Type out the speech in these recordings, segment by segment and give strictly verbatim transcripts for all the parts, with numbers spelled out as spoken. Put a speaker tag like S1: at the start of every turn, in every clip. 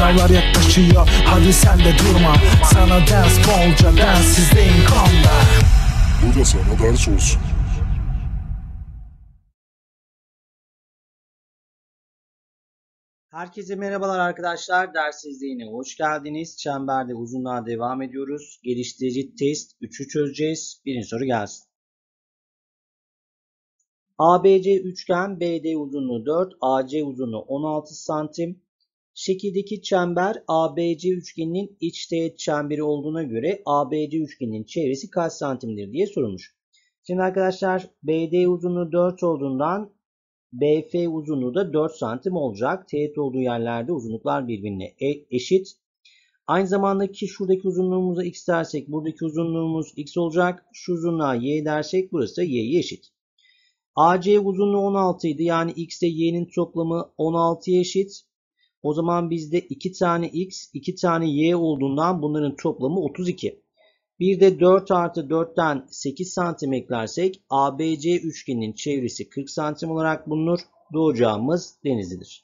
S1: Sınavlar yaklaşıyor, hadi sen de durma. Sana ders bolca, densizliğin kanda.
S2: Bu da sana ders olsun.
S3: Herkese merhabalar arkadaşlar. Ders izleyine hoş geldiniz. Çemberde uzunluğa devam ediyoruz. Geliştirici test üçü çözeceğiz. Birinci soru gelsin. A B C üçgen, B D uzunluğu dört, A C uzunluğu on altı santim. Şekildeki çember A B C üçgeninin iç teğet çemberi olduğuna göre A B C üçgeninin çevresi kaç santimdir diye sorulmuş. Şimdi arkadaşlar B D uzunluğu dört olduğundan B F uzunluğu da dört santim olacak. Teğet olduğu yerlerde uzunluklar birbirine eşit. Aynı zamanda ki şuradaki uzunluğumuza x dersek buradaki uzunluğumuz x olacak. Şu uzunluğa y dersek burası da y'ye eşit. A C uzunluğu on altı idi. Yani x ile y'nin toplamı on altıya eşit. O zaman bizde iki tane x, iki tane y olduğundan bunların toplamı otuz iki. Bir de dört artı dörtten sekiz santim eklersek A B C üçgeninin çevresi kırk santim olarak bulunur. Doğru cevabımız Denizli'dir.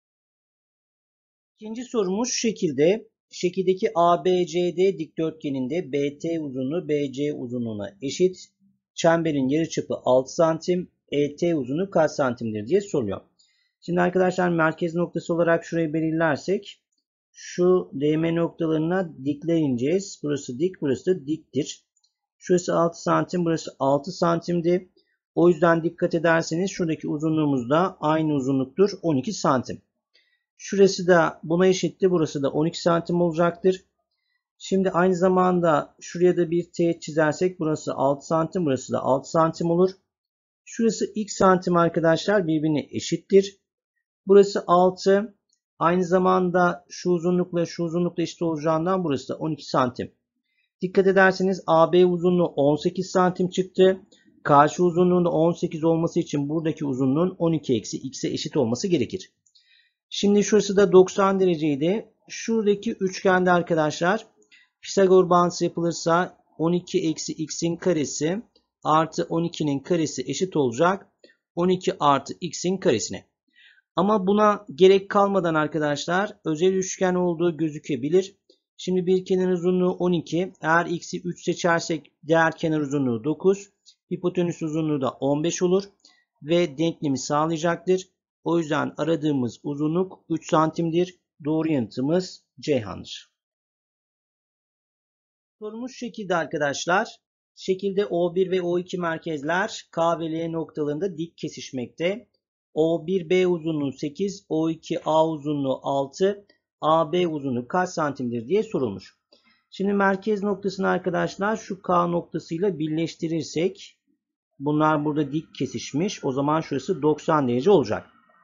S3: İkinci sorumuz şu şekilde. Şekildeki A B C D dikdörtgeninde B T uzunluğu B C uzunluğuna eşit. Çemberin yarıçapı altı santim. E T uzunluğu kaç santimdir diye soruyor. Şimdi arkadaşlar merkez noktası olarak şurayı belirlersek şu D M noktalarına dikler ineceğiz. Burası dik, burası da diktir. Şurası altı santim, burası altı santimdi. O yüzden dikkat ederseniz şuradaki uzunluğumuz da aynı uzunluktur. on iki santim. Şurası da buna eşitti. Burası da on iki santim olacaktır. Şimdi aynı zamanda şuraya da bir teğet çizersek burası altı santim, burası da altı santim olur. Şurası x santim arkadaşlar birbirine eşittir. Burası altı. Aynı zamanda şu uzunlukla şu uzunlukla eşit olacağından burası da on iki santim. Dikkat ederseniz A B uzunluğu on sekiz santim çıktı. Karşı uzunluğunda on sekiz olması için buradaki uzunluğun on iki eksi x'e eşit olması gerekir. Şimdi şurası da doksan dereceydi. Şuradaki üçgende arkadaşlar Pisagor bağıntısı yapılırsa on iki eksi x'in karesi artı on ikinin karesi eşit olacak on iki artı x'in karesine. Ama buna gerek kalmadan arkadaşlar özel üçgen olduğu gözükebilir. Şimdi bir kenar uzunluğu on iki. Eğer x'i üç seçersek diğer kenar uzunluğu dokuz. Hipotenüs uzunluğu da on beş olur. Ve denklemi sağlayacaktır. O yüzden aradığımız uzunluk üç santimdir. Doğru yanıtımız Ceyhan'dır. Sorumuz şu şekilde arkadaşlar. Şekilde O bir ve O iki merkezler K ve L noktalarında dik kesişmekte. O bir B uzunluğu sekiz, O iki A uzunluğu altı, A B uzunluğu kaç santimdir diye sorulmuş. Şimdi merkez noktasını arkadaşlar şu K noktasıyla birleştirirsek bunlar burada dik kesişmiş. O zaman şurası doksan derece olacak.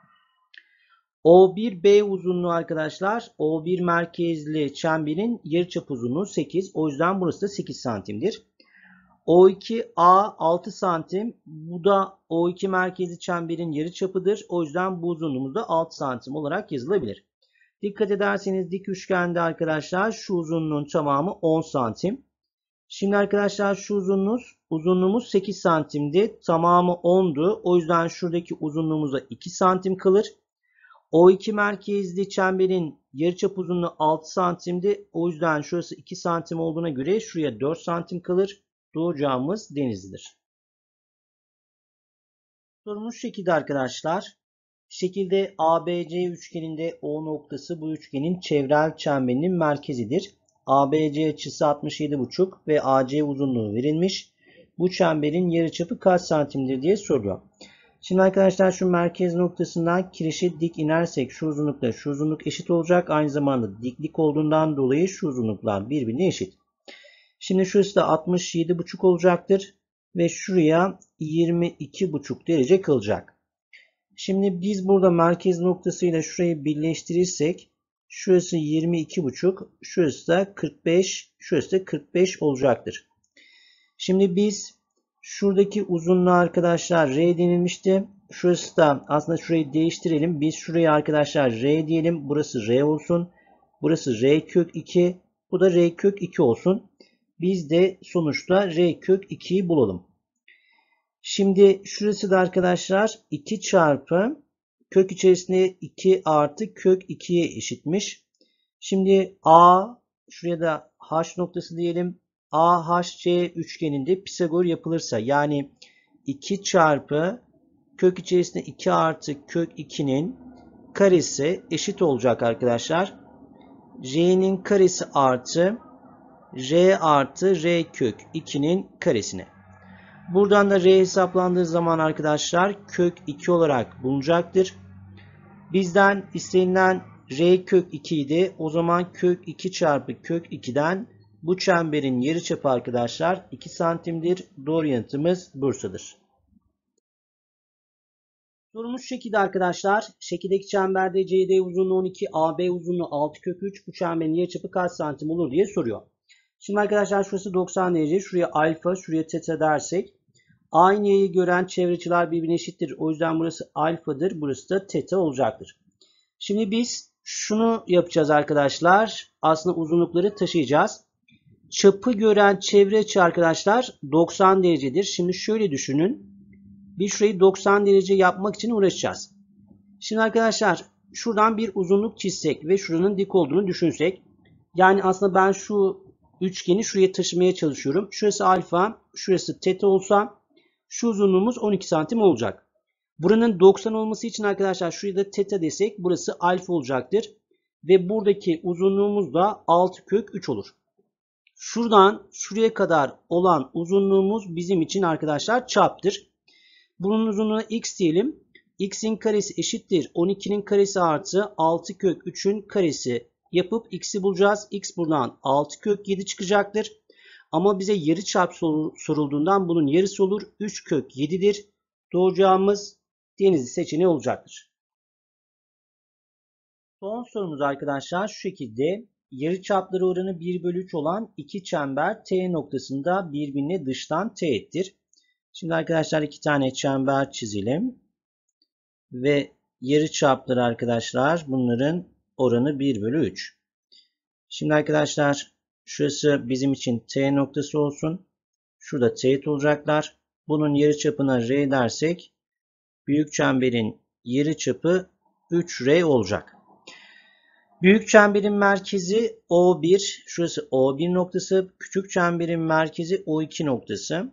S3: O bir B uzunluğu arkadaşlar O bir merkezli çemberin yarıçap uzunluğu sekiz. O yüzden burası da sekiz santimdir. O iki A altı santim. Bu da O iki merkezi çemberin yarıçapıdır. O yüzden bu uzunluğumuz da altı santim olarak yazılabilir. Dikkat ederseniz dik üçgende arkadaşlar şu uzunluğun tamamı on santim. Şimdi arkadaşlar şu uzunluğumuz, uzunluğumuz sekiz santimdi. Tamamı ondu. O yüzden şuradaki uzunluğumuza iki santim kalır. O iki merkezli çemberin yarıçap uzunluğu altı santimdi. O yüzden şurası iki santim olduğuna göre şuraya dört santim kalır. Doğru cevabımız Denizli'dir. Sorumuz şu şekilde arkadaşlar. Şekilde A B C üçgeninde O noktası bu üçgenin çevrel çemberinin merkezidir. A B C açısı altmış yedi buçuk ve A C uzunluğu verilmiş. Bu çemberin yarıçapı kaç santimdir diye soruyor. Şimdi arkadaşlar şu merkez noktasından kirişe dik inersek şu uzunlukla şu uzunluk eşit olacak. Aynı zamanda diklik olduğundan dolayı şu uzunluklar birbirine eşit. Şimdi şurası da altmış yedi buçuk olacaktır. Ve şuraya yirmi iki buçuk derece kalacak. Şimdi biz burada merkez noktasıyla şurayı birleştirirsek şurası yirmi iki buçuk, şurası da kırk beş, şurası da kırk beş olacaktır. Şimdi biz şuradaki uzunluğu arkadaşlar R denilmişti. Şurası da aslında şurayı değiştirelim. Biz şuraya arkadaşlar R diyelim. Burası R olsun. Burası R kök iki. Bu da R kök iki olsun. Biz de sonuçta R kök ikiyi bulalım. Şimdi şurası da arkadaşlar iki çarpı kök içerisinde iki artı kök ikiye eşitmiş. Şimdi A, şuraya da H noktası diyelim. A H C üçgeninde Pisagor yapılırsa, yani iki çarpı kök içerisinde iki artı kök iki'nin karesi eşit olacak arkadaşlar. J'nin karesi artı R artı R kök iki'nin karesine. Buradan da R hesaplandığı zaman arkadaşlar kök iki olarak bulunacaktır. Bizden istenilen R kök iki idi. O zaman kök iki çarpı kök iki'den bu çemberin yarıçapı arkadaşlar iki santimdir. Doğru yanıtımız Bursa'dır. Sorumuz şekilde arkadaşlar. Şekildeki çemberde C D uzunluğu on iki, A B uzunluğu altı kök üç. Bu çemberin yarıçapı kaç santim olur diye soruyor. Şimdi arkadaşlar şurası doksan derece. Şuraya alfa, şuraya teta dersek. Aynı yayı gören çevre açılar birbirine eşittir. O yüzden burası alfadır. Burası da teta olacaktır. Şimdi biz şunu yapacağız arkadaşlar. Aslında uzunlukları taşıyacağız. Çapı gören çevre açı arkadaşlar doksan derecedir. Şimdi şöyle düşünün. Biz şurayı doksan derece yapmak için uğraşacağız. Şimdi arkadaşlar şuradan bir uzunluk çizsek ve şuranın dik olduğunu düşünsek. Yani aslında ben şu üçgeni şuraya taşımaya çalışıyorum. Şurası alfa, şurası teta olsa şu uzunluğumuz on iki santim olacak. Buranın doksan olması için arkadaşlar şuraya da teta desek burası alfa olacaktır. Ve buradaki uzunluğumuz da altı kök üç olur. Şuradan şuraya kadar olan uzunluğumuz bizim için arkadaşlar çaptır. Bunun uzunluğuna x diyelim. X'in karesi eşittir on iki'nin karesi artı altı kök üç'ün karesi yapıp x'i bulacağız. X buradan altı kök yedi çıkacaktır. Ama bize yarıçap sorulduğundan bunun yarısı olur. üç kök yedi'dir. Doğru cevabımız Denizli seçeneği olacaktır. Son sorumuz arkadaşlar şu şekilde. Yarıçapları oranı bir bölü üç olan iki çember T noktasında birbirine dıştan teğettir. Şimdi arkadaşlar iki tane çember çizelim. Ve yarıçapları arkadaşlar bunların oranı bir bölü üç. Şimdi arkadaşlar şurası bizim için T noktası olsun. Şurada teğet olacaklar. Bunun yarıçapına R dersek büyük çemberin yarıçapı üç R olacak. Büyük çemberin merkezi O bir. Şurası O bir noktası. Küçük çemberin merkezi O iki noktası.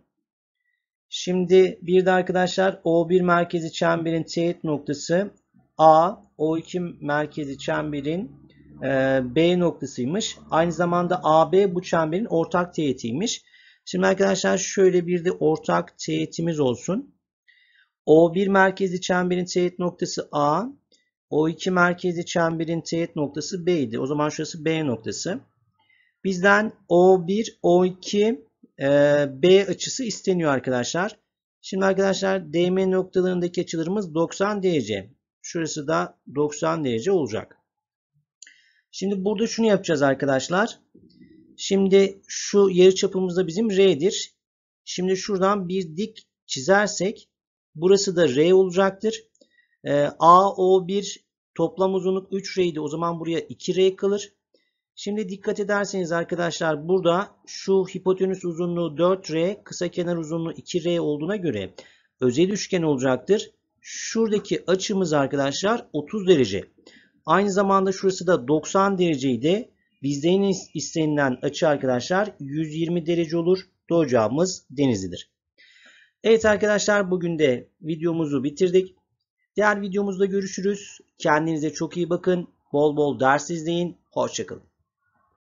S3: Şimdi bir de arkadaşlar O bir merkezi çemberin teğet noktası A. O iki merkezi çemberin e, B noktasıymış. Aynı zamanda A B bu çemberin ortak teğetiymiş. Şimdi arkadaşlar şöyle bir de ortak teğetimiz olsun. O bir merkezi çemberin teğet noktası A. O iki merkezi çemberin teğet noktası B idi. O zaman şurası B noktası. Bizden O bir, O iki, e, B açısı isteniyor arkadaşlar. Şimdi arkadaşlar D M noktalarındaki açılarımız doksan derece. Şurası da doksan derece olacak. Şimdi burada şunu yapacağız arkadaşlar. Şimdi şu yarıçapımız da bizim R'dir. Şimdi şuradan bir dik çizersek burası da R olacaktır. A O bir toplam uzunluk üç R idi. O zaman buraya iki R kalır. Şimdi dikkat ederseniz arkadaşlar burada şu hipotenüs uzunluğu dört R, kısa kenar uzunluğu iki R olduğuna göre özel üçgen olacaktır. Şuradaki açımız arkadaşlar otuz derece. Aynı zamanda şurası da doksan dereceydi. Bizden istenilen açı arkadaşlar yüz yirmi derece olur. Doğru cevabımız Denizli'dir. Evet arkadaşlar bugün de videomuzu bitirdik. Diğer videomuzda görüşürüz. Kendinize çok iyi bakın. Bol bol ders izleyin. Hoşça kalın.